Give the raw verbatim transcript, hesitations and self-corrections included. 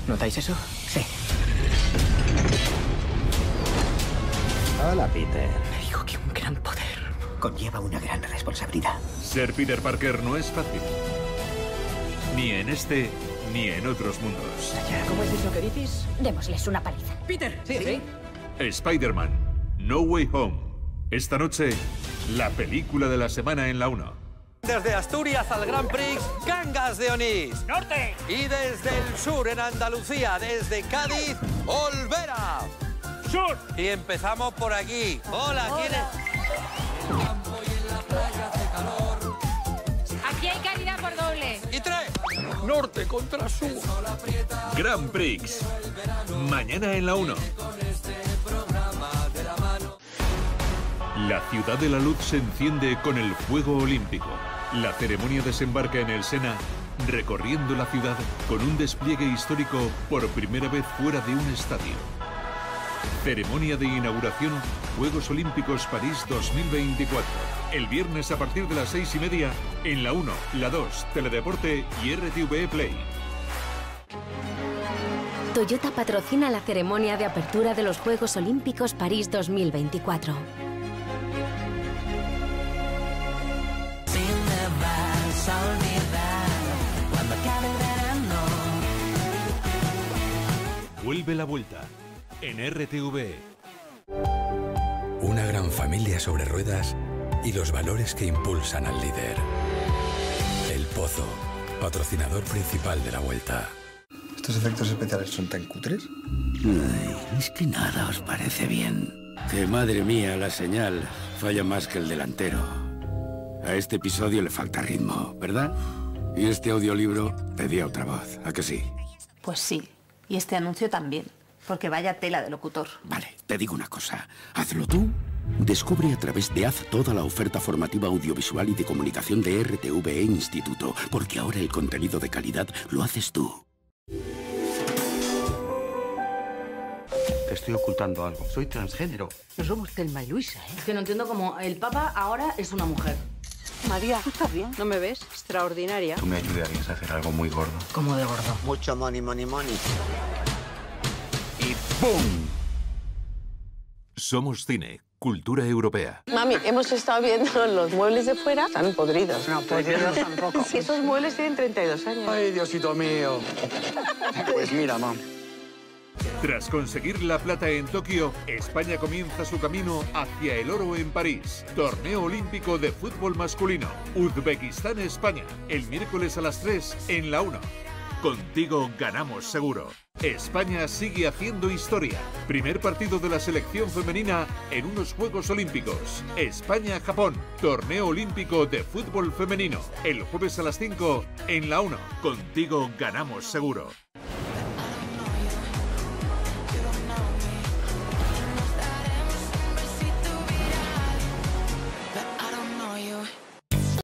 ¿Notáis eso? Sí. Hola, Peter. Me dijo que un gran poder Conlleva una gran responsabilidad. Ser Peter Parker no es fácil. Ni en este, ni en otros mundos. ¿Cómo es eso que dices? Démosles una paliza. Peter. Sí, sí. Spider-Man, No Way Home. Esta noche, la película de la semana en la uno. Desde Asturias al Grand Prix, Cangas de Onís. ¡Norte! Y desde el sur, en Andalucía, desde Cádiz, Olvera. ¡Sur! Y empezamos por aquí. Hola, ¿quién es? Aquí hay calidad por doble. Y tres. Norte contra sur. Grand Prix. Mañana en la uno. La ciudad de la luz se enciende con el fuego olímpico. La ceremonia desembarca en el Sena, recorriendo la ciudad con un despliegue histórico por primera vez fuera de un estadio. Ceremonia de inauguración, Juegos Olímpicos París dos mil veinticuatro. El viernes a partir de las seis y media en la uno, la dos, Teledeporte y R T V E Play. Toyota patrocina la ceremonia de apertura de los Juegos Olímpicos París dos mil veinticuatro. Vuelve la vuelta en R T V E. Una gran familia sobre ruedas y los valores que impulsan al líder. El Pozo, patrocinador principal de la Vuelta. ¿Estos efectos especiales son tan cutres? Ay, es que nada os parece bien. Que madre mía, la señal falla más que el delantero. A este episodio le falta ritmo, ¿verdad? Y este audiolibro pedía otra voz, ¿a que sí? Pues sí, y este anuncio también, porque vaya tela de locutor. Vale, te digo una cosa, hazlo tú. Descubre a través de Haz toda la oferta formativa audiovisual y de comunicación de R T V E Instituto, porque ahora el contenido de calidad lo haces tú. Te estoy ocultando algo. Soy transgénero. No somos Thelma y Luisa, ¿eh? Es que no entiendo cómo el Papa ahora es una mujer. María, ¿tú estás bien? ¿No me ves? Extraordinaria. Tú me ayudarías a hacer algo muy gordo. ¿Cómo de gordo? Mucho money, money, money. Y ¡pum! Somos cine, cultura europea. Mami, hemos estado viendo los muebles de fuera. Están podridos. No, podridos tampoco. Sí, esos muebles tienen treinta y dos años. Ay, Diosito mío. Pues mira, mam. Tras conseguir la plata en Tokio, España comienza su camino hacia el oro en París. Torneo olímpico de fútbol masculino. Uzbekistán-España. El miércoles a las tres en la uno. Contigo ganamos seguro. España sigue haciendo historia. Primer partido de la selección femenina en unos Juegos Olímpicos. España-Japón. Torneo olímpico de fútbol femenino. El jueves a las cinco en la uno. Contigo ganamos seguro.